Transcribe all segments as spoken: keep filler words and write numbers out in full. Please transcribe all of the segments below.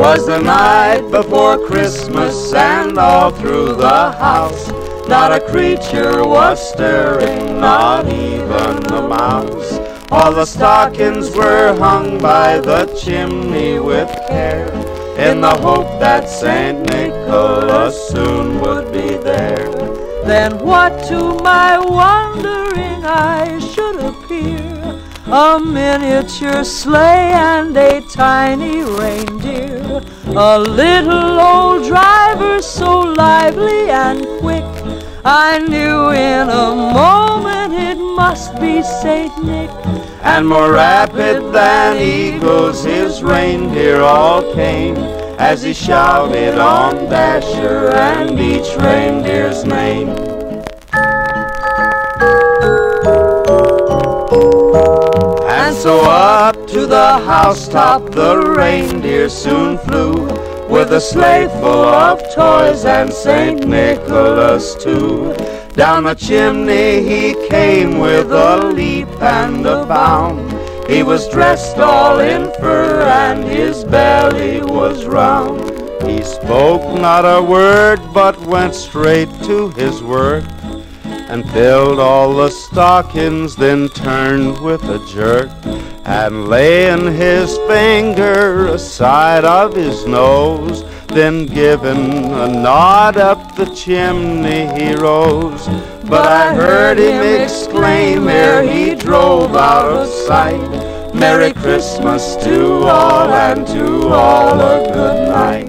'Twas the night before Christmas, and all through the house not a creature was stirring, not even a mouse. All the stockings were hung by the chimney with care, in the hope that Saint Nicholas soon would be there. Then what to my wondering eyes should appear? A miniature sleigh and a tiny reindeer, a little old driver so lively and quick, I knew in a moment it must be Saint Nick. And more rapid than eagles his reindeer all came, as he shouted on Dasher and each reindeer's name. And so up to the housetop the reindeer soon flew, with a sleigh full of toys and Saint Nicholas too. Down the chimney he came with a leap and a bound. He was dressed all in fur and his belly was round. He spoke not a word but went straight to his work, and filled all the stockings, then turned with a jerk, and laying his finger aside of his nose, then giving a nod up the chimney he rose. But I heard him exclaim ere he drove out of sight, Merry Christmas to all, and to all a good night.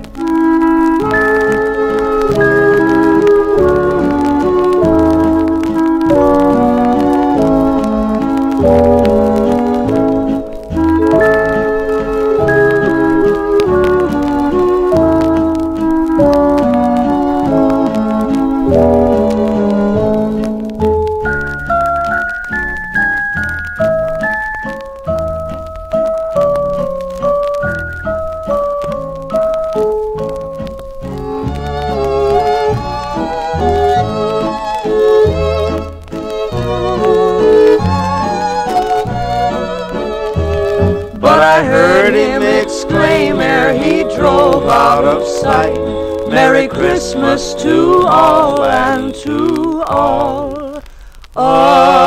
But I heard him exclaim ere he drove out of sight, Merry Christmas to all, and to all. Oh.